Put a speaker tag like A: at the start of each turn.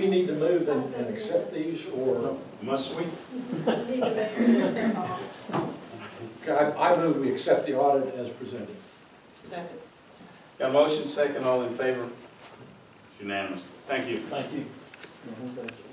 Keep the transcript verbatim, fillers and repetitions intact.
A: need to move and, and accept these, or?
B: Must we?
A: I, I move we accept the audit as presented.
C: Second.
B: Got a motion, second, all in favor? It's unanimous. Thank you.
A: Thank you.